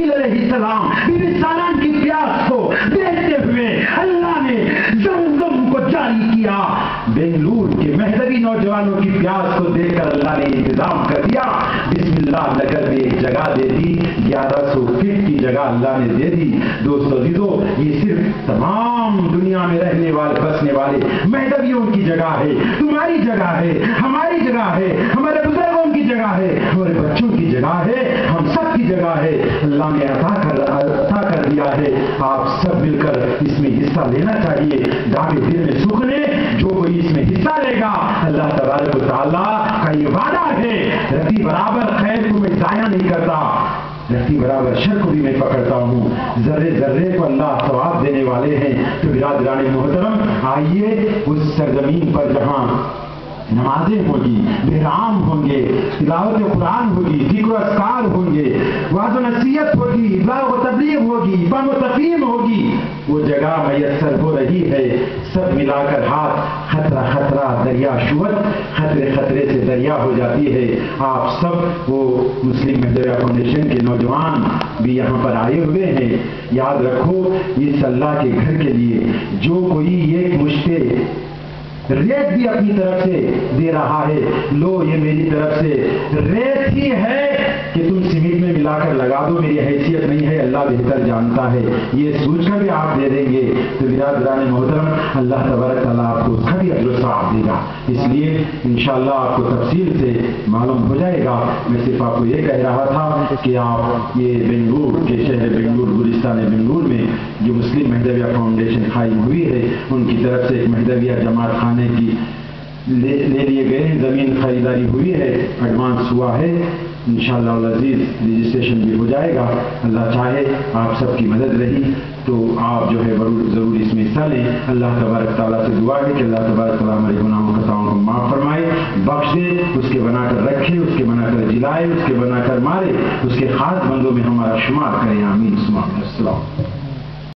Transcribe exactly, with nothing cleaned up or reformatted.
علیہ السلام بیوی سالان کی پیاس کو دیکھتے ہوئے اللہ نے زمزم کو جاری کیا. بنگلور کے مہدوی نوجوانوں کی پیاس کو دیکھ کر اللہ نے انتظام کر دیا. بسم اللہ نگر میں ایک جگہ دے دی, گیارہ سو فٹ کی جگہ اللہ نے دے دی. دوستو عزیزو, یہ صرف تمام دنیا میں رہنے والے بسنے والے مہدویوں کی جگہ ہے, تمہاری جگہ ہے, ہماری جگہ ہے, ہمارے بزرگوں کی جگہ ہے, ہمارے بچوں کی جگہ ہے, ہم سب کی جگہ ہے. اللہ نے عطا کر عطا کر دیا ہے. آپ سب مل کر اس میں حصہ لینا چاہیے. دعوے دل میں سکھ لے, جو کوئی اس میں حصہ لے گا اللہ تبارک و تعالیٰ کا یہ وعدہ ہے, رتی برابر خیر کو میں ضائع نہیں کرتا, رتی برابر شر کو بھی میں پکڑتا ہوں. ذرے ذرے کو اللہ ثواب دینے والے ہیں. تو برادران محترم, آئیے اس سرزمین پر جہاں نمازیں ہوگی, بہرام ہوں گے, تلاوت قرآن ہوگی, ذکر و اذکار ہوں گے, وعظ و نصیحت ہوگی, ابلاغ و تبلیغ ہوگی, فہم و تفہیم ہوگی, وہ جگہ میسر ہو رہی ہے. سب ملا کر ہاتھ, خطرہ خطرہ دریا شوت, خطرے خطرے سے دریا ہو جاتی ہے. آپ سب وہ مسلم مہدویہ فاؤنڈیشن کے نوجوان بھی یہاں پر آئے ہوئے ہیں. یاد رکھو, اس اللہ کے گھر کے لیے جو کوئی ایک مشتے ریت بھی اپنی طرف سے دے رہا ہے, لو یہ میری طرف سے ریت ہی ہے کہ تم سیمنٹ میں ملا کر لگا دو, میری حیثیت نہیں ہے, اللہ بہتر جانتا ہے, یہ سوچ کر بھی آپ دے دیں گے تو برادران محترم اللہ تبارک تعالیٰ آپ کو اس کا بھی اجر و ثواب دے گا. اس لیے انشاءاللہ آپ کو تفصیل سے معلوم ہو جائے گا. میں صرف آپ کو یہ کہہ رہا تھا کہ آپ یہ بنگلور کے شہر بنگلور, گلستان بنگلور میں جو مسلم مہدویہ فاؤنڈیشن قائم ہوئی ہے, ان کی طرف سے ایک مہدویہ جماعت خانے کی لے لیے گئے ہیں, زمین خریداری ہوئی ہے, ایڈوانس ہوا ہے. انشاءاللہ العزیز رجسٹریشن بھی ہو جائے گا. اللہ چاہے آپ سب کی مدد رہی تو آپ جو ہے ضرور اس میں حصہ لیں. اللہ تبارک تعالیٰ سے دعا ہے کہ اللہ تبارک تعالیٰ ہمارے گناہوں خطاؤں کو معاف فرمائے, بخش دے, اس کے بنا کر رکھے, اس کے بنا کر جلائے, اس کے بنا کر مارے, اس کے خاص بندوں میں ہمارا شمار کرے. آمین. السلام.